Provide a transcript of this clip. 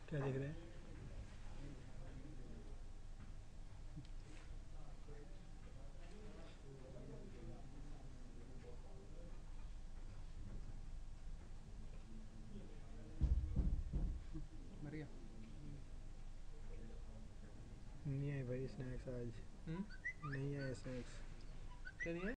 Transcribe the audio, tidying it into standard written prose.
क्या देख रहे हैं? मर गया। नहीं आए भाई स्नैक्स आज। नहीं आए स्नैक्स। क्या नहीं है?